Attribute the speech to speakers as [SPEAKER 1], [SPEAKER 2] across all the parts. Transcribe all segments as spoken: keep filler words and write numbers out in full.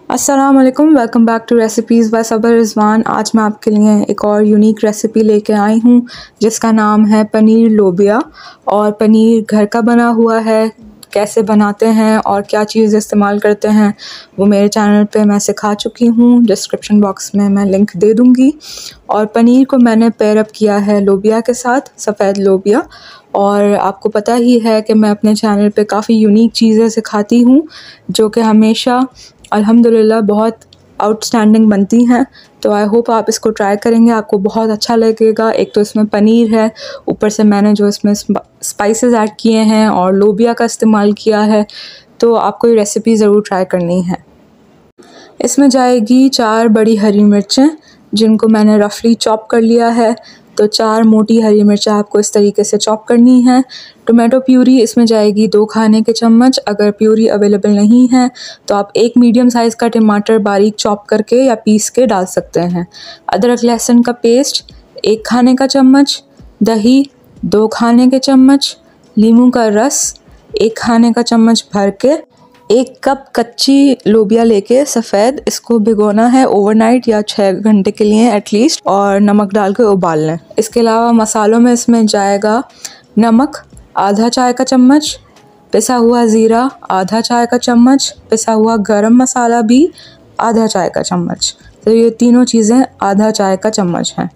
[SPEAKER 1] अस्सलाम वालेकुम, welcome back to recipes by Sabar Rizwan. आज मैं आपके लिए एक और यूनिक रेसिपी लेके आई हूँ जिसका नाम है पनीर लोबिया। और पनीर घर का बना हुआ है, कैसे बनाते हैं और क्या चीज़ इस्तेमाल करते हैं वो मेरे चैनल पे मैं सिखा चुकी हूँ। डिस्क्रिप्शन बॉक्स में मैं लिंक दे दूँगी। और पनीर को मैंने पेयर अप किया है लोबिया के साथ, सफ़ेद लोबिया। और आपको पता ही है कि मैं अपने चैनल पे काफ़ी यूनिक चीज़ें सिखाती हूँ जो कि हमेशा अल्हम्दुलिल्लाह बहुत आउटस्टैंडिंग बनती हैं। तो आई होप आप इसको ट्राई करेंगे, आपको बहुत अच्छा लगेगा। एक तो इसमें पनीर है, ऊपर से मैंने जो इसमें स्पाइसेस ऐड किए हैं और लोबिया का इस्तेमाल किया है, तो आपको ये रेसिपी ज़रूर ट्राई करनी है। इसमें जाएगी चार बड़ी हरी मिर्चें जिनको मैंने रफली चॉप कर लिया है। तो चार मोटी हरी मिर्चें आपको इस तरीके से चॉप करनी है। टोमेटो प्यूरी इसमें जाएगी दो खाने के चम्मच। अगर प्यूरी अवेलेबल नहीं है तो आप एक मीडियम साइज़ का टमाटर बारीक चॉप करके या पीस के डाल सकते हैं। अदरक लहसुन का पेस्ट एक खाने का चम्मच, दही दो खाने के चम्मच, नींबू का रस एक खाने का चम्मच भर के, एक कप कच्ची लोबिया लेके सफ़ेद इसको भिगोना है ओवरनाइट या छः घंटे के लिए एटलीस्ट, और नमक डाल के उबाल लें। इसके अलावा मसालों में इसमें जाएगा नमक आधा चाय का चम्मच, पिसा हुआ ज़ीरा आधा चाय का चम्मच, पिसा हुआ गरम मसाला भी आधा चाय का चम्मच। तो ये तीनों चीज़ें आधा चाय का चम्मच हैं।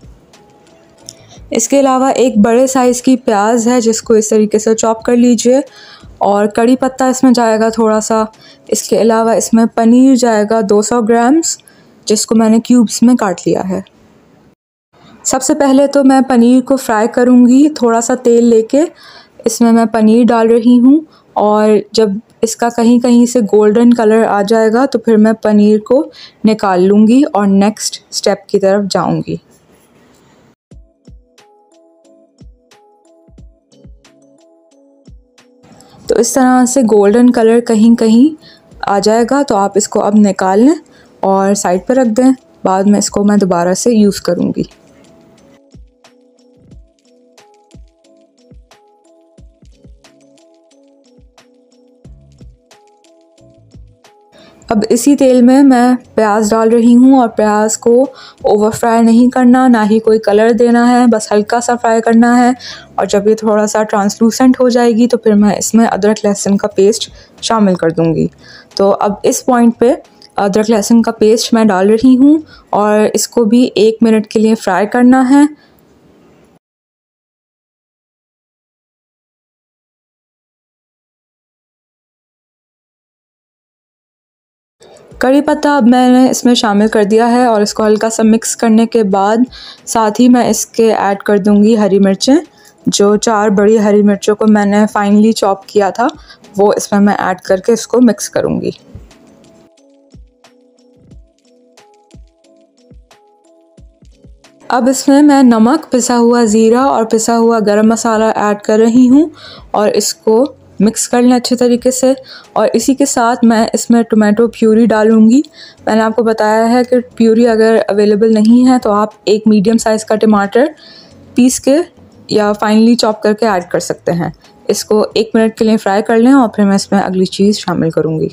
[SPEAKER 1] इसके अलावा एक बड़े साइज़ की प्याज है जिसको इस तरीके से चॉप कर लीजिए, और कड़ी पत्ता इसमें जाएगा थोड़ा सा। इसके अलावा इसमें पनीर जाएगा दो सौ ग्राम्स जिसको मैंने क्यूब्स में काट लिया है। सबसे पहले तो मैं पनीर को फ्राई करूँगी। थोड़ा सा तेल लेके इसमें मैं पनीर डाल रही हूँ, और जब इसका कहीं कहीं से गोल्डन कलर आ जाएगा तो फिर मैं पनीर को निकाल लूँगी और नेक्स्ट स्टेप की तरफ जाऊँगी। तो इस तरह से गोल्डन कलर कहीं कहीं आ जाएगा तो आप इसको अब निकाल लें और साइड पर रख दें। बाद में इसको मैं दोबारा से यूज़ करूँगी। अब इसी तेल में मैं प्याज डाल रही हूँ, और प्याज को ओवर फ्राई नहीं करना, ना ही कोई कलर देना है, बस हल्का सा फ्राई करना है। और जब ये थोड़ा सा ट्रांसलूसेंट हो जाएगी तो फिर मैं इसमें अदरक लहसुन का पेस्ट शामिल कर दूँगी। तो अब इस पॉइंट पे अदरक लहसुन का पेस्ट मैं डाल रही हूँ और इसको भी एक मिनट के लिए फ्राई करना है। कड़ी पत्ता अब मैंने इसमें शामिल कर दिया है, और इसको हल्का सा मिक्स करने के बाद साथ ही मैं इसके ऐड कर दूंगी हरी मिर्चें। जो चार बड़ी हरी मिर्चों को मैंने फाइनली चॉप किया था वो इसमें मैं ऐड करके इसको मिक्स करूंगी। अब इसमें मैं नमक, पिसा हुआ ज़ीरा और पिसा हुआ गरम मसाला ऐड कर रही हूँ, और इसको मिक्स कर लें अच्छे तरीके से। और इसी के साथ मैं इसमें टोमेटो प्यूरी डालूँगी। मैंने आपको बताया है कि प्यूरी अगर अवेलेबल नहीं है तो आप एक मीडियम साइज़ का टमाटर पीस के या फाइनली चॉप करके ऐड कर सकते हैं। इसको एक मिनट के लिए फ्राई कर लें और फिर मैं इसमें अगली चीज़ शामिल करूँगी।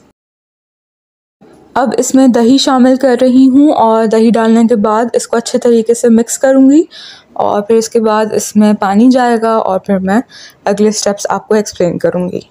[SPEAKER 1] अब इसमें दही शामिल कर रही हूँ, और दही डालने के बाद इसको अच्छे तरीके से मिक्स करूँगी, और फिर इसके बाद इसमें पानी जाएगा, और फिर मैं अगले स्टेप्स आपको एक्सप्लेन करूँगी।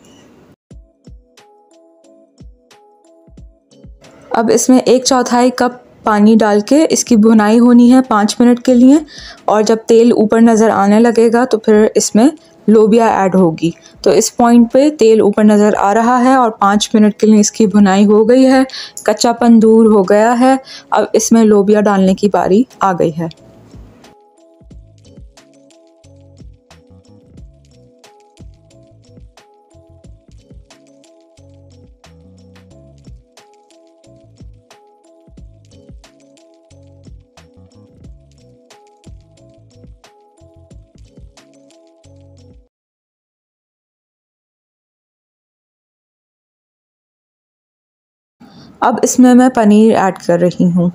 [SPEAKER 1] अब इसमें एक चौथाई कप पानी डाल के इसकी भुनाई होनी है पाँच मिनट के लिए, और जब तेल ऊपर नज़र आने लगेगा तो फिर इसमें लोबिया ऐड होगी। तो इस पॉइंट पे तेल ऊपर नज़र आ रहा है और पाँच मिनट के लिए इसकी भुनाई हो गई है, कच्चापन दूर हो गया है। अब इसमें लोबिया डालने की बारी आ गई है। अब इसमें मैं पनीर ऐड कर रही हूँ।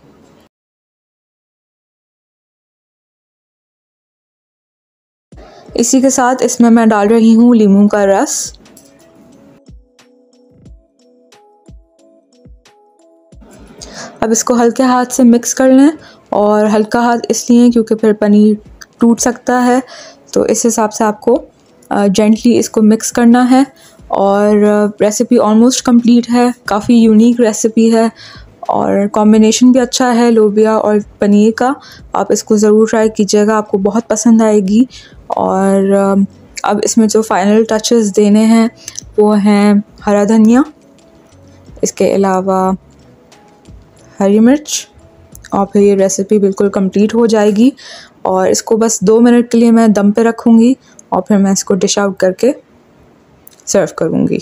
[SPEAKER 1] इसी के साथ इसमें मैं डाल रही हूँ नींबू का रस, अब इसको हल्के हाथ से मिक्स कर लें, और हल्का हाथ इसलिए क्योंकि फिर पनीर टूट सकता है, तो इस हिसाब से आपको जेंटली इसको मिक्स करना है। और रेसिपी ऑलमोस्ट कंप्लीट है, काफ़ी यूनिक रेसिपी है और कॉम्बिनेशन भी अच्छा है लोबिया और पनीर का। आप इसको ज़रूर ट्राई कीजिएगा, आपको बहुत पसंद आएगी। और अब इसमें जो फाइनल टचेस देने हैं वो हैं हरा धनिया, इसके अलावा हरी मिर्च, और फिर ये रेसिपी बिल्कुल कंप्लीट हो जाएगी। और इसको बस दो मिनट के लिए मैं दम पे रखूँगी और फिर मैं इसको डिश आउट करके सर्व करूँगी।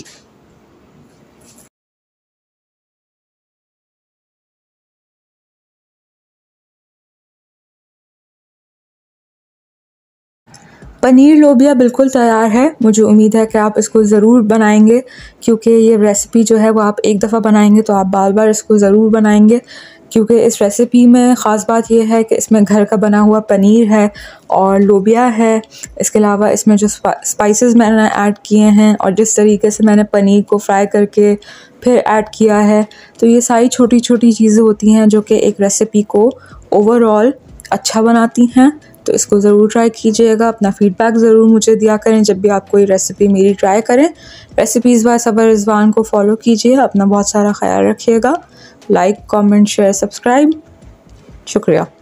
[SPEAKER 1] पनीर लोबिया बिल्कुल तैयार है। मुझे उम्मीद है कि आप इसको ज़रूर बनाएंगे, क्योंकि ये रेसिपी जो है वो आप एक दफ़ा बनाएंगे तो आप बार बार इसको ज़रूर बनाएंगे। क्योंकि इस रेसिपी में ख़ास बात यह है कि इसमें घर का बना हुआ पनीर है और लोबिया है। इसके अलावा इसमें जो स्पाइसेस मैंने ऐड किए हैं और जिस तरीके से मैंने पनीर को फ्राई करके फिर ऐड किया है, तो ये सारी छोटी छोटी चीज़ें होती हैं जो कि एक रेसिपी को ओवरऑल अच्छा बनाती हैं। तो इसको ज़रूर ट्राई कीजिएगा, अपना फ़ीडबैक ज़रूर मुझे दिया करें जब भी आप कोई रेसिपी मेरी ट्राई करें। रेसिपीज़ बाय सबा रिजवान को फॉलो कीजिए, अपना बहुत सारा ख्याल रखिएगा। Like, comment, share, subscribe. शुक्रिया।